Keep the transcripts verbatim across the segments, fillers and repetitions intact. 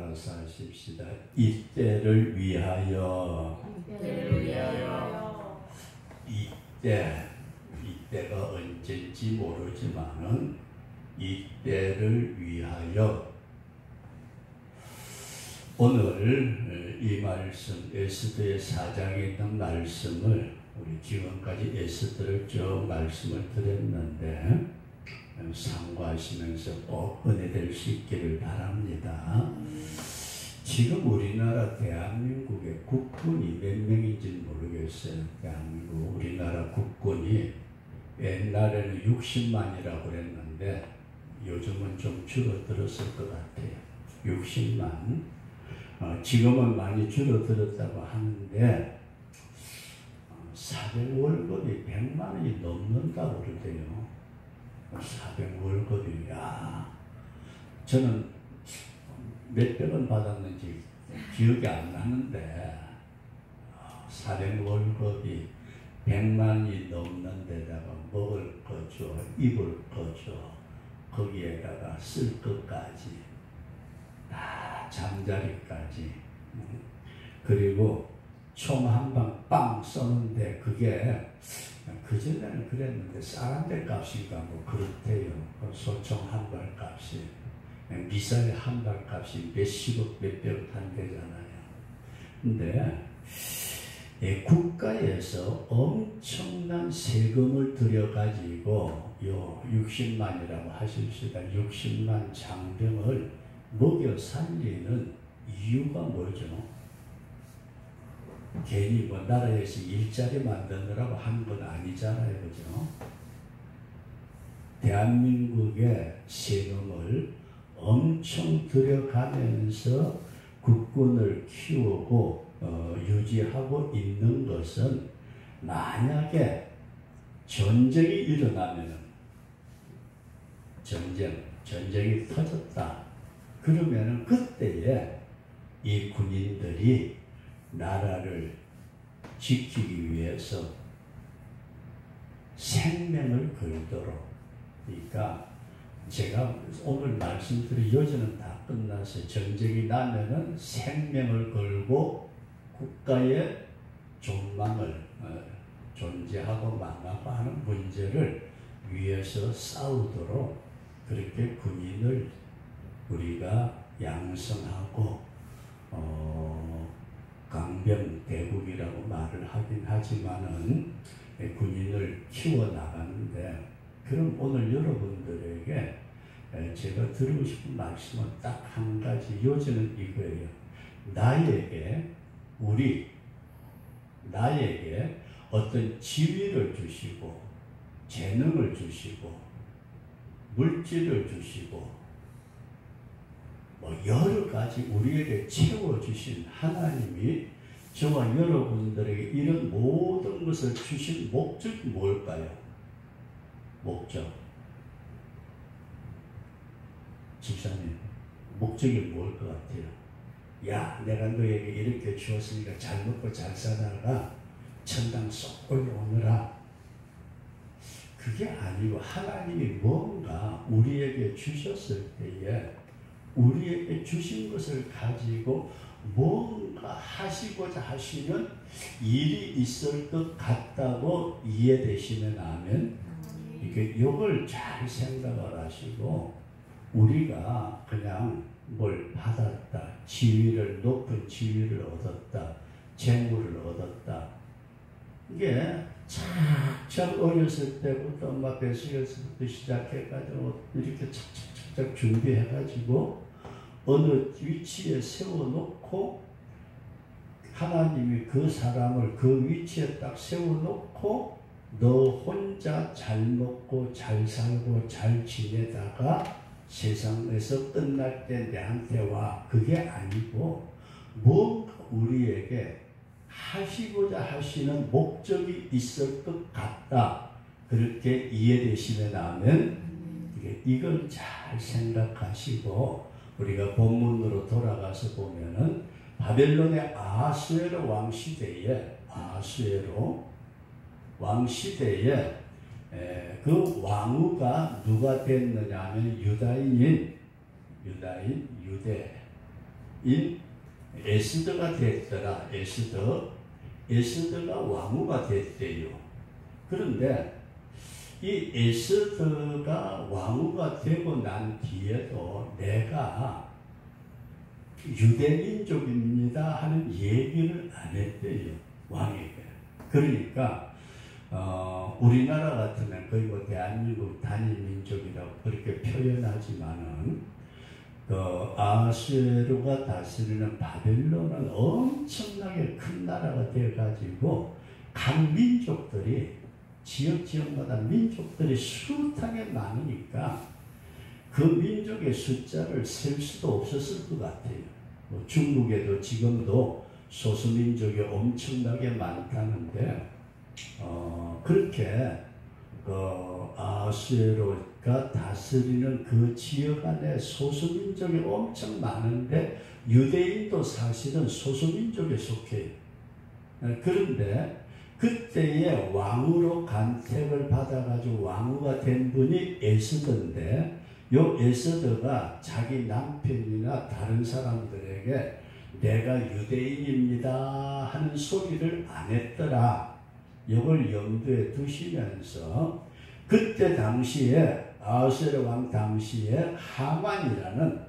따라서 하십시다. 이때를 위하여. 이때를 위하여. 이때, 이때가 언제인지 모르지만은 이때를 위하여. 오늘 이 말씀, 에스더의 사 장에 있는 말씀을 우리 지금까지 에스더를 쭉 말씀을 드렸는데 참고하시면서 꼭 은혜될 수 있기를 바랍니다. 지금 우리나라 대한민국의 국군이 몇 명인지 모르겠어요. 대한민국 우리나라 국군이 옛날에는 육십만이라고 그랬는데 요즘은 좀 줄어들었을 것 같아요. 육십만. 어, 지금은 많이 줄어들었다고 하는데 사백 월급이 백만 원이 넘는다고 그러대요. 사백 월급이, 야, 저는 몇백 원 받았는지 기억이 안 나는데 사백 월급이 백만이 넘는 데다가 먹을 거 줘, 입을 거 줘, 거기에다가 쓸 것까지 다 잠자리까지, 그리고 총 한 방 빵 쏘는데 그게 그전에는 그랬는데 쌀한대 값인가 뭐 그렇대요. 소총 한 발 값이, 미사일 한 발 값이 몇십억 몇백억 한대잖아요. 근데 예, 국가에서 엄청난 세금을 들여가지고 요 육십만이라고 하십시다. 육십만 장병을 먹여 살리는 이유가 뭐죠? 괜히 뭐 나라에서 일자리 만드느라고 한 건 아니잖아요. 그죠? 대한민국의 세금을 엄청 들여가면서 국군을 키우고 어, 유지하고 있는 것은 만약에 전쟁이 일어나면 전쟁, 전쟁이 터졌다. 그러면은 그때에 이 군인들이 나라를 지키기 위해서 생명을 걸도록, 그러니까 제가 오늘 말씀드린 요즘은 다 끝나서 전쟁이 나면은 생명을 걸고 국가의 존망을 어, 존재하고 망하고 하는 문제를 위해서 싸우도록 그렇게 군인을 우리가 양성하고 어, 강병대국이라고 말을 하긴 하지만은 군인을 키워나가는데, 그럼 오늘 여러분들에게 제가 드리고 싶은 말씀은 딱 한 가지, 요지는 이거예요. 나에게, 우리, 나에게 어떤 지위를 주시고, 재능을 주시고, 물질을 주시고, 뭐 여러 가지 우리에게 채워주신 하나님이 저와 여러분들에게 이런 모든 것을 주신 목적이 뭘까요? 목적. 집사님, 목적이 뭘 것 같아요? 야, 내가 너에게 이렇게 주었으니까 잘 먹고 잘 살아라, 천당 쏙 올라오느라. 그게 아니고 하나님이 뭔가 우리에게 주셨을 때에 우리에게 주신 것을 가지고 뭔가 하시고자 하시는 일이 있을 것 같다고 이해되시면 아멘. 이게 이걸 잘 생각을 하시고, 우리가 그냥 뭘 받았다, 지위를, 높은 지위를 얻었다, 재물을 얻었다, 이게 착착 어렸을 때부터 엄마 뱃속에서부터 시작해가지고 이렇게 착착착착 준비해가지고 어느 위치에 세워놓고 하나님이 그 사람을 그 위치에 딱 세워놓고 너 혼자 잘 먹고 잘 살고 잘 지내다가 세상에서 끝날 때 내한테 와. 그게 아니고 뭔가 우리에게 하시고자 하시는 목적이 있을 것 같다. 그렇게 이해되시면 아멘. 이걸 잘 생각하시고 우리가 본문으로 돌아가서 보면은 바벨론의 아하수에로 왕 시대에 아하수에로 왕 시대에 에, 그 왕후가 누가 됐느냐 하면 유다인인 유다인 유대 인 에스더가 됐더라. 에스더 에스더가 왕후가 됐대요. 그런데 이 에스더가 왕후가 되고 난 뒤에도 내가 유대민족입니다 하는 얘기를 안 했대요. 왕에게. 그러니까 어, 우리나라 같으면 거의 뭐 대한민국 단일민족이라고 그렇게 표현하지만은 그 아수에로가 다스리는 바벨론은 엄청나게 큰 나라가 되어가지고 각 민족들이 지역 지역마다 민족들이 숱하게 많으니까 그 민족의 숫자를 셀 수도 없었을 것 같아요. 뭐 중국에도 지금도 소수민족이 엄청나게 많다는데 어, 그렇게 그 아수에로가 다스리는 그 지역 안에 소수민족이 엄청 많은데 유대인도 사실은 소수민족에 속해요. 그런데 그때에 왕으로 간택을 받아가지고 왕후가 된 분이 에스더인데 요 에스더가 자기 남편이나 다른 사람들에게 내가 유대인입니다 하는 소리를 안 했더라. 이걸 염두에 두시면서 그때 당시에 아수에로 왕 당시에 하만이라는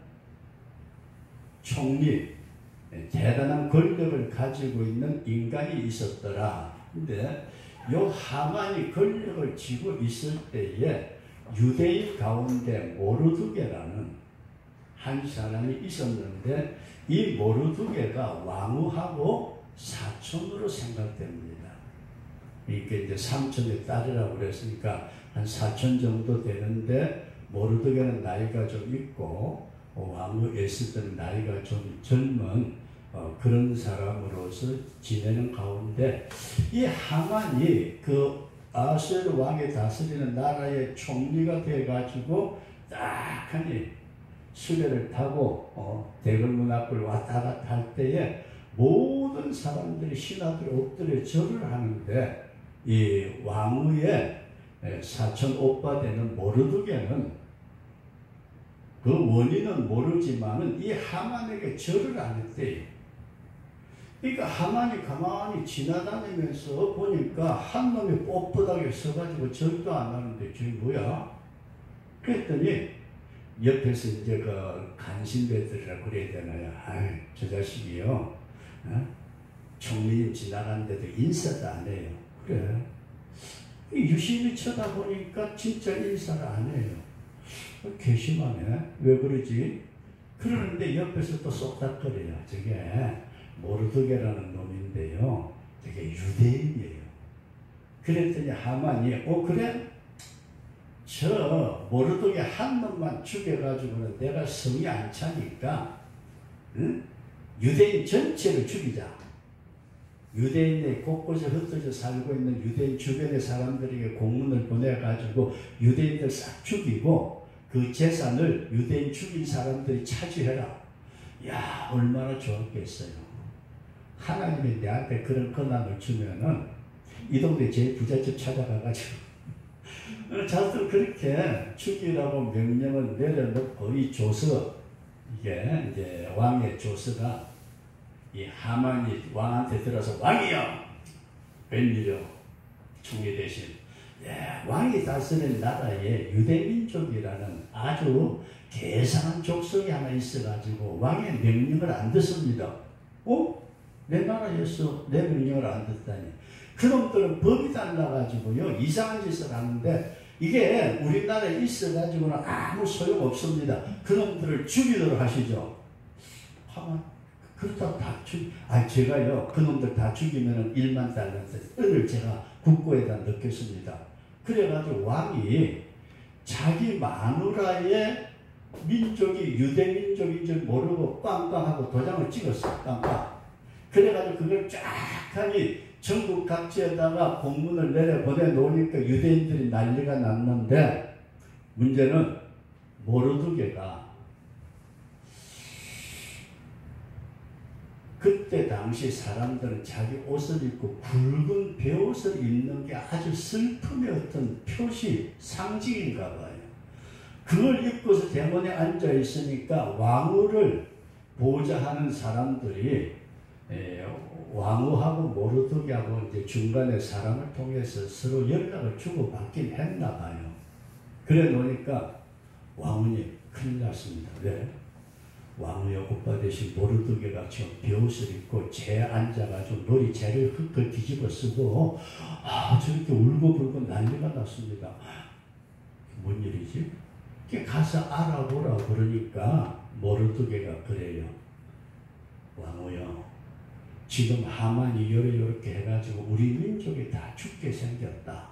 총리, 대단한 권력을 가지고 있는 인간이 있었더라. 근데 요 하만이 권력을 쥐고 있을 때에 유대인 가운데 모르드게라는 한 사람이 있었는데 이 모르드게가 왕후하고 사촌으로 생각됩니다. 이게 이제 삼촌의 딸이라고 그랬으니까 한 사촌 정도 되는데 모르드게는 나이가 좀 있고 왕후 에스더는 나이가 좀 젊은 어, 그런 사람으로서 지내는 가운데 이 하만이 그 아수에로 왕이 다스리는 나라의 총리가 돼가지고 딱하니 수레를 타고 어, 대궐문 앞을 왔다 갔다 할 때에 모든 사람들이 신하들이 엎드려 절을 하는데 이 왕후의 사촌 오빠 되는 모르드게는 그 원인은 모르지만은 이 하만에게 절을 안 했대요. 그러니까 하만이 가만히 지나다니면서 보니까 한 놈이 뻣뻣하게 서가지고 절도 안 하는데 저게 뭐야? 그랬더니 옆에서 이제 그 간신배들이라 그래야 되나요? 아이, 저 자식이요. 어? 총리님 지나가는데도 인사도 안 해요. 그래. 유심히 쳐다보니까 진짜 인사를 안 해요. 괘씸하네. 왜 그러지? 그러는데 옆에서 또 쏙닥거려요. 저게 모르드게라는 놈인데요. 저게 유대인이에요. 그랬더니 하만이 어 그래? 저 모르드게 한 놈만 죽여가지고는 내가 성이 안 차니까 응? 유대인 전체를 죽이자. 유대인의 곳곳에 흩어져 살고 있는 유대인 주변의 사람들에게 공문을 보내가지고 유대인들 싹 죽이고 그 재산을 유대인 죽인 사람들이 차지해라. 야, 얼마나 좋았겠어요. 하나님이 내한테 그런 권한을 주면은 이 동네 제일 부잣집 찾아가가지고 자들 그렇게 죽이라고 명령을 내려놓고 이 조서, 이게 이제 왕의 조서가 이 하만이 왕한테 들어서 왕이여! 웬일이여? 총리 대신 예, 왕이 다스리는 나라에 유대민족이라는 아주 계산한 족속이 하나 있어가지고 왕의 명령을 안 듣습니다. 어? 내 나라에서 내 명령을 안 듣다니. 그놈들은 법이 달라가지고요 이상한 짓을 하는데 이게 우리나라에 있어가지고는 아무 소용없습니다. 그놈들을 죽이도록 하시죠. 하만 그렇다고 다 죽, 아, 제가요, 그놈들 다 죽이면은 일만 달란트, 은을 제가 국고에다 넣겠습니다. 그래가지고 왕이 자기 마누라의 민족이 유대민족인 줄 모르고 빵빵하고 도장을 찍었어요. 빵빵. 그래가지고 그걸 쫙 하니 전국 각지에다가 공문을 내려 보내놓으니까 유대인들이 난리가 났는데 문제는 모르드게가 그때 당시 사람들은 자기 옷을 입고 굵은 베옷을 입는 게 아주 슬픔의 어떤 표시, 상징인가 봐요. 그걸 입고서 대문에 앉아 있으니까 왕후를 보좌하는 사람들이 에, 왕후하고 모르드게하고 이제 중간에 사람을 통해서 서로 연락을 주고받긴 했나 봐요. 그래 놓으니까 왕후님 큰일 났습니다. 왜? 왕후의 오빠 대신 모르드게가 지금 베옷을 입고 재 앉아가지고 머리 재를 흙을 뒤집어 쓰고 아 저렇게 울고불고 난리가 났습니다. 뭔 일이지? 가서 알아보라 그러니까 모르드게가 그래요. 왕후여, 지금 하만이 요래 요렇게 해가지고 우리 민족이 다 죽게 생겼다.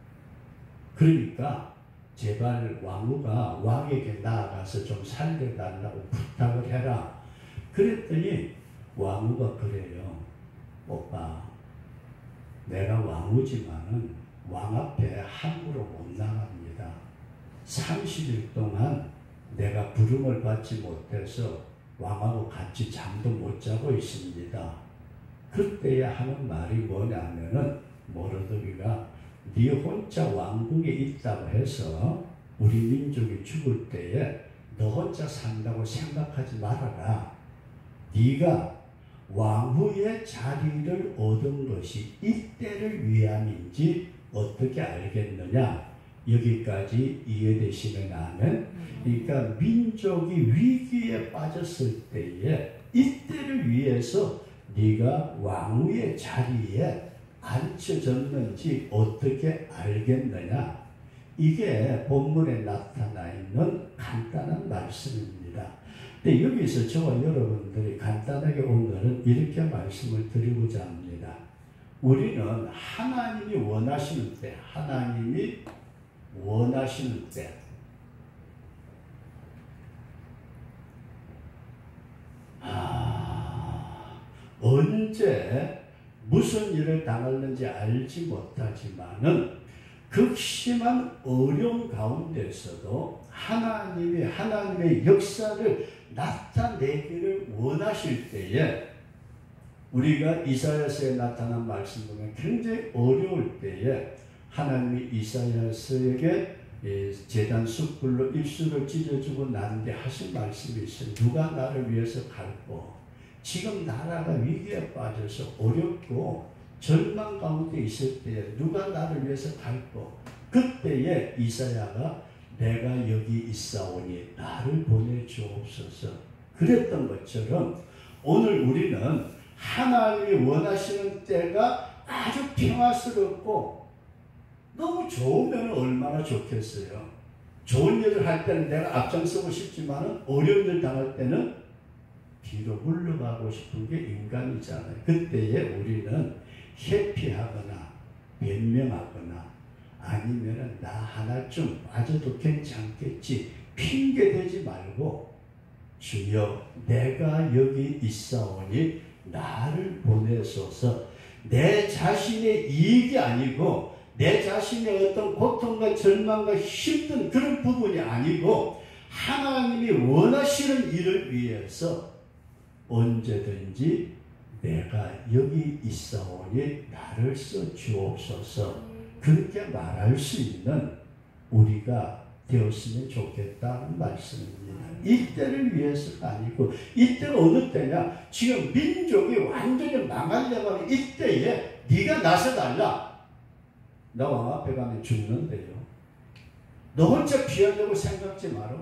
그러니까 제발 왕후가 왕에게 나아가서 좀 살려달라고 부탁을 해라. 그랬더니 왕후가 그래요. 오빠, 내가 왕후지만은 왕 앞에 함부로 못 나갑니다. 삼십 일 동안 내가 부름을 받지 못해서 왕하고 같이 잠도 못 자고 있습니다. 그때야 하는 말이 뭐냐면은 모르드게가 네 혼자 왕궁에 있다고 해서 우리 민족이 죽을 때에 너 혼자 산다고 생각하지 말아라. 네가 왕후의 자리를 얻은 것이 이때를 위함인지 어떻게 알겠느냐. 여기까지 이해되시면 아멘. 그러니까 민족이 위기에 빠졌을 때에 이때를 위해서 네가 왕후의 자리에 앉혀졌는지 어떻게 알겠느냐. 이게 본문에 나타나 있는 간단한 말씀입니다. 근데 여기서 저와 여러분들이 간단하게 오늘은 이렇게 말씀을 드리고자 합니다. 우리는 하나님이 원하시는 때, 하나님이 원하시는 때, 아, 언제 무슨 일을 당하는지 알지 못하지만은 극심한 어려움 가운데서도 하나님이 하나님의 역사를 나타내기를 원하실 때에 우리가 이사야서에 나타난 말씀 보면 굉장히 어려울 때에 하나님이 이사야서에게 제단 숯불로 입술을 찢어주고 난 뒤에 하신 말씀이 있어요. 누가 나를 위해서 갈고, 지금 나라가 위기에 빠져서 어렵고 절망 가운데 있을 때에 누가 나를 위해서 갈고, 그때에 이사야가 내가 여기 있사오니 나를 보내주옵소서 그랬던 것처럼 오늘 우리는 하나님이 원하시는 때가 아주 평화스럽고 너무 좋으면 얼마나 좋겠어요. 좋은 일을 할 때는 내가 앞장서고 싶지만 어려운 일 당할 때는 뒤로 물러가고 싶은 게 인간이잖아요. 그때에 우리는 회피하거나 변명하거나 아니면 나 하나쯤 빠져도 괜찮겠지 핑계대지 말고 주여 내가 여기 있사오니 나를 보내소서. 내 자신의 이익이 아니고 내 자신의 어떤 고통과 절망과 힘든 그런 부분이 아니고 하나님이 원하시는 일을 위해서 언제든지 내가 여기 있사오니 나를 써 주옵소서. 그렇게 말할 수 있는 우리가 되었으면 좋겠다는 말씀입니다. 이때를 위해서가 아니고, 이때가 어느 때냐? 지금 민족이 완전히 망하려고 하는 이때에 네가 나서달라. 나 왕 앞에 가면 죽는데요. 너 혼자 피하려고 생각지 마라.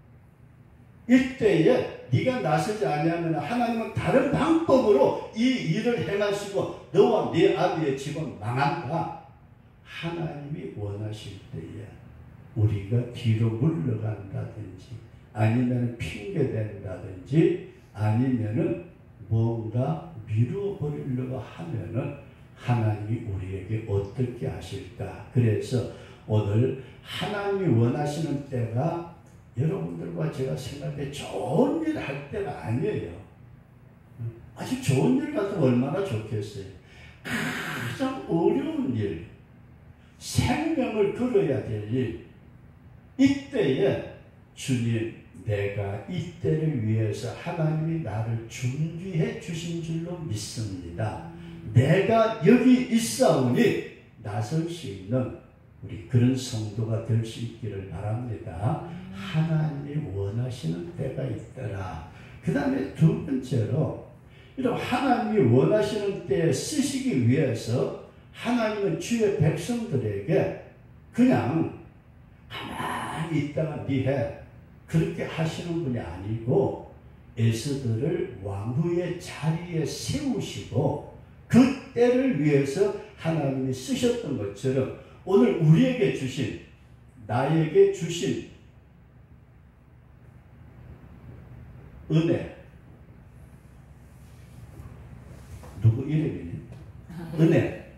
이때에 네가 나서지 아니하면 하나님은 다른 방법으로 이 일을 행하시고 너와 네 아비의 집은 망한다. 하나님이 원하실 때에 우리가 뒤로 물러간다든지 아니면 핑계댄다든지 아니면은 뭔가 미루어버리려고 하면은 하나님이 우리에게 어떻게 하실까. 그래서 오늘 하나님이 원하시는 때가 여러분들과 제가 생각해 좋은 일 할 때가 아니에요. 아주 좋은 일 같으면 얼마나 좋겠어요. 가장 어려운 일, 생명을 걸어야 될 일, 이때에 주님 내가 이때를 위해서 하나님이 나를 준비해 주신 줄로 믿습니다. 내가 여기 있사오니 나설 수 있는 우리 그런 성도가 될 수 있기를 바랍니다. 하나님이 원하시는 때가 있더라. 그 다음에 두 번째로 이런 하나님이 원하시는 때에 쓰시기 위해서 하나님은 주의 백성들에게 그냥 가만히 있다가 니해 그렇게 하시는 분이 아니고 에스더를 왕후의 자리에 세우시고 그 때를 위해서 하나님이 쓰셨던 것처럼 오늘 우리에게 주신 나에게 주신 은혜 누구 이름이니? 은혜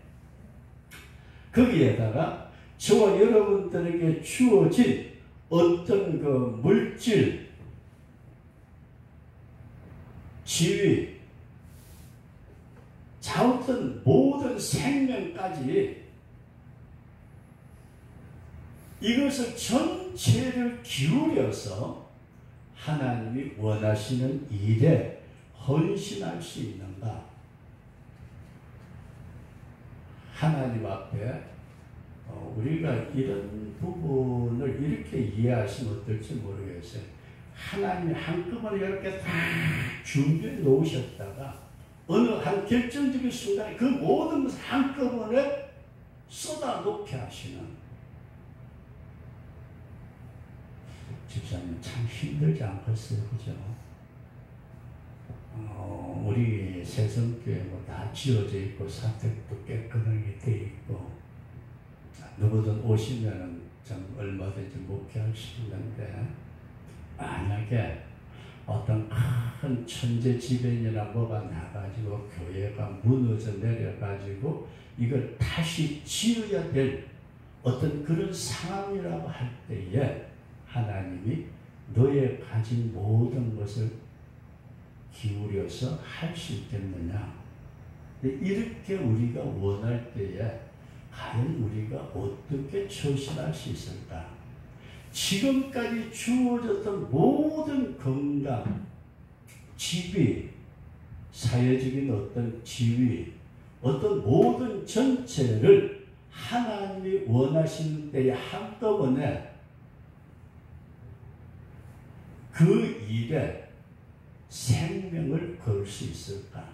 거기에다가 저와 여러분들에게 주어진 어떤 그 물질 지위 자어떤 모든 생명까지 이것을 전체를 기울여서 하나님이 원하시는 일에 헌신할 수 있는가? 하나님 앞에 어, 우리가 이런 부분을 이렇게 이해하시면 어떨지 모르겠어요. 하나님이 한꺼번에 이렇게 다 준비해 놓으셨다가 어느 한 결정적인 순간에 그 모든 것을 한꺼번에 쏟아놓게 하시는 집사님 참 힘들지 않겠어요? 그죠? 어, 우리 새성교회 뭐 다 지어져 있고 사택도 깨끗하게 돼 있고 누구든 오시면은 좀 얼마든지 목회할 수 있는데 만약에 어떤 큰 천재지변이나 뭐가 나가지고 교회가 무너져 내려가지고 이걸 다시 지어야 될 어떤 그런 상황이라고 할 때에 하나님이 너의 가진 모든 것을 기울여서 할 수 있겠느냐? 이렇게 우리가 원할 때에 과연 우리가 어떻게 처신할 수 있을까? 지금까지 주어졌던 모든 건강, 지위, 사회적인 어떤 지위, 어떤 모든 전체를 하나님이 원하시는 때에 한꺼번에 그 일에 생명을 걸 수 있을까?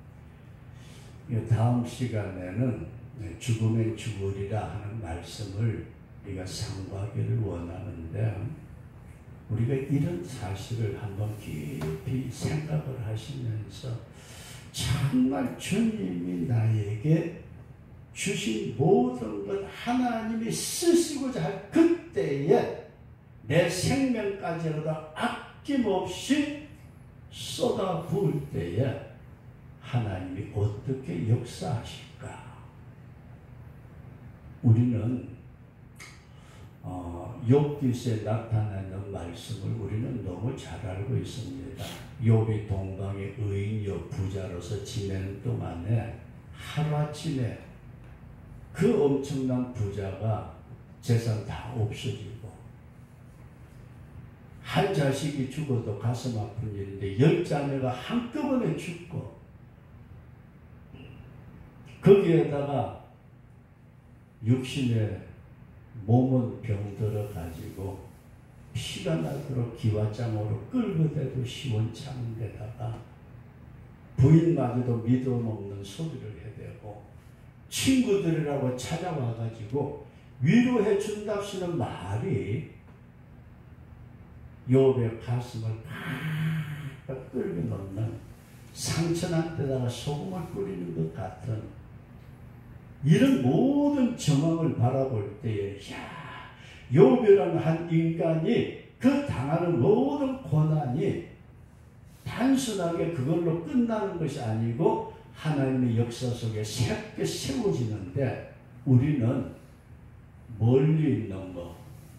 다음 시간에는 죽으면 죽으리라 하는 말씀을 우리가 상고하기를 원하는데 우리가 이런 사실을 한번 깊이 생각을 하시면서 정말 주님이 나에게 주신 모든 것 하나님이 쓰시고자 할 그때에 내 생명까지도 아낌없이 쏟아 부을 때에 하나님이 어떻게 역사하실까? 우리는 어, 욥기서에 나타나는 말씀을 우리는 너무 잘 알고 있습니다. 욥이 동방의 의인이요 부자로서 지내는 동안에 하루아침에 그 엄청난 부자가 재산 다 없어지고 한 자식이 죽어도 가슴 아픈 일인데 열 자매가 한꺼번에 죽고 거기에다가 육신의 몸은 병들어 가지고 피가 나도록 기와장으로 끌고 대도 시원찮은 데다가 부인마저도 믿어먹는 소리를 해대고 친구들이라고 찾아와 가지고 위로해 준답시는 말이 욥의 가슴을 팍팍 끌고 넣는 상처난 데다가 소금을 뿌리는 것 같은 이런 모든 정황을 바라볼 때에 야, 욥이라는 한 인간이 그 당하는 모든 고난이 단순하게 그걸로 끝나는 것이 아니고 하나님의 역사 속에 새롭게 세워지는데 우리는 멀리 있는 것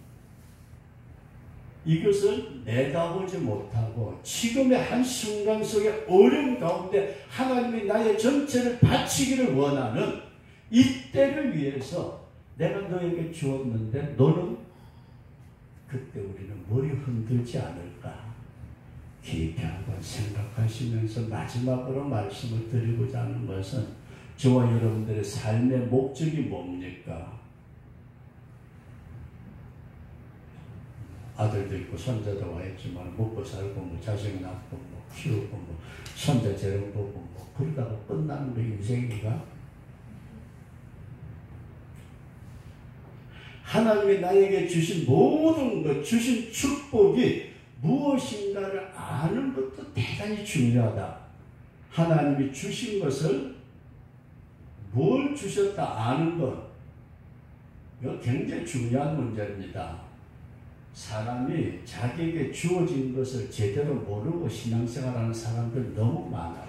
이것을 내다보지 못하고 지금의 한순간 속에 어려운 가운데 하나님이 나의 전체를 바치기를 원하는 이때를 위해서 내가 너에게 주었는데 너는 그때 우리는 머리 흔들지 않을까? 깊이 한번 생각하시면서 마지막으로 말씀을 드리고자 하는 것은 저와 여러분들의 삶의 목적이 뭡니까? 아들도 있고 손자도 와 있지만 먹고 살고 뭐 자식 낳고 뭐 키우고 뭐 손자 재롱 보고 뭐 그러다가 끝나는 거 인생인가? 하나님이 나에게 주신 모든 것, 주신 축복이 무엇인가를 아는 것도 대단히 중요하다. 하나님이 주신 것을 뭘 주셨다 아는 것, 이거 굉장히 중요한 문제입니다. 사람이 자기에게 주어진 것을 제대로 모르고 신앙생활하는 사람들 너무 많아요.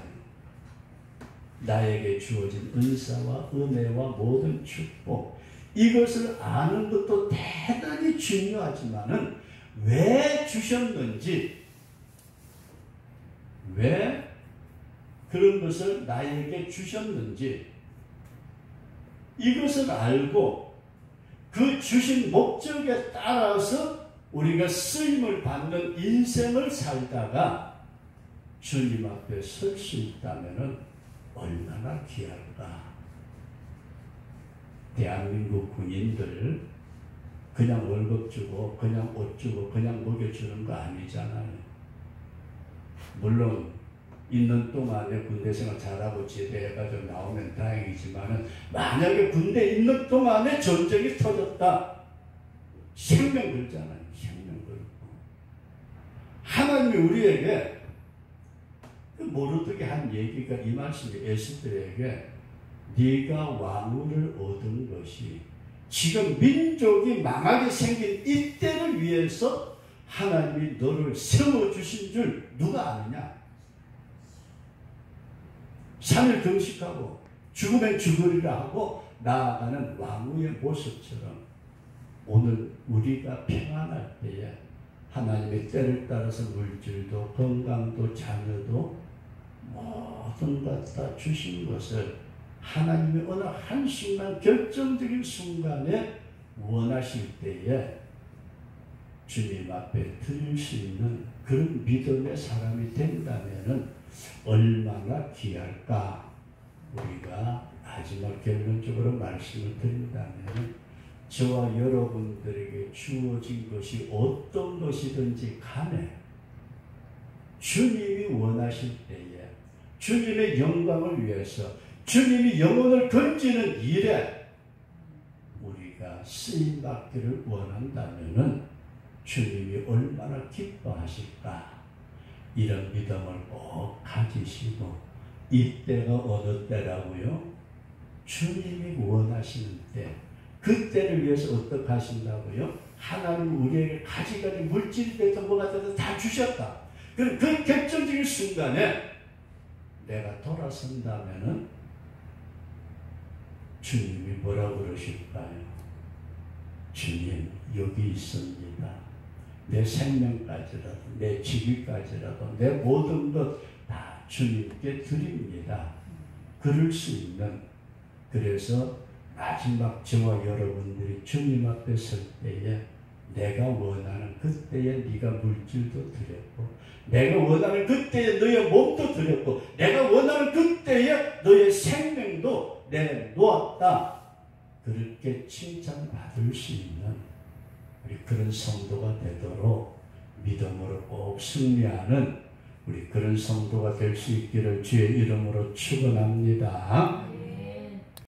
나에게 주어진 은사와 은혜와 모든 축복, 이것을 아는 것도 대단히 중요하지만은 왜 주셨는지, 왜 그런 것을 나에게 주셨는지 이것을 알고 그 주신 목적에 따라서 우리가 쓰임을 받는 인생을 살다가 주님 앞에 설 수 있다면 얼마나 귀할까. 대한민국 군인들 그냥 월급 주고 그냥 옷 주고 그냥 먹여주는 거 아니잖아요. 물론 있는 동안에 군대 생활 잘하고 제대해가지고 나오면 다행이지만은 만약에 군대 있는 동안에 전쟁이 터졌다, 생명 걸잖아요. 생명 걸고. 하나님이 우리에게 모르게 한 얘기가 이 말씀이 에스더에게 네가 왕위를 얻은 것이 지금 민족이 망하게 생긴 이때를 위해서 하나님이 너를 세워주신 줄 누가 아느냐? 삼 일 금식하고 죽으면 죽으리라 하고 나아가는 왕후의 모습처럼 오늘 우리가 평안할 때에 하나님의 때를 따라서 물질도 건강도 자녀도 모든 것 다 주신 것을 하나님이 어느 한순간 결정적인 순간에 원하실 때에 주님 앞에 드릴 수 있는 그런 믿음의 사람이 된다면 얼마나 귀할까. 우리가 마지막 결론적으로 말씀을 드린다면 저와 여러분들에게 주어진 것이 어떤 것이든지 간에 주님이 원하실 때에 주님의 영광을 위해서 주님이 영혼을 건지는 일에 우리가 쓰임받기를 원한다면 주님이 얼마나 기뻐하실까. 이런 믿음을 꼭 가지시고, 이때가 어느 때라고요? 주님이 원하시는 때, 그때를 위해서 어떻게 하신다고요? 하나님 우리에게 가지가지 물질이 되든 뭐가 되든 다 주셨다. 그럼 그 결정적인 순간에 내가 돌아선다면은 주님이 뭐라고 그러실까요? 주님 여기 있습니다. 내 생명까지라도 내 직위까지라도 내 모든 것 다 주님께 드립니다. 그럴 수 있는, 그래서 마지막 저와 여러분들이 주님 앞에 설 때에 내가 원하는 그때에 네가 물질도 드렸고, 내가 원하는 그때에 너의 몸도 드렸고, 내가 원하는 그때에 너의 생명도 내놓았다. 그렇게 칭찬받을 수 있는 우리 그런 성도가 되도록 믿음으로 꼭 승리하는 우리 그런 성도가 될 수 있기를 주의 이름으로 축원합니다.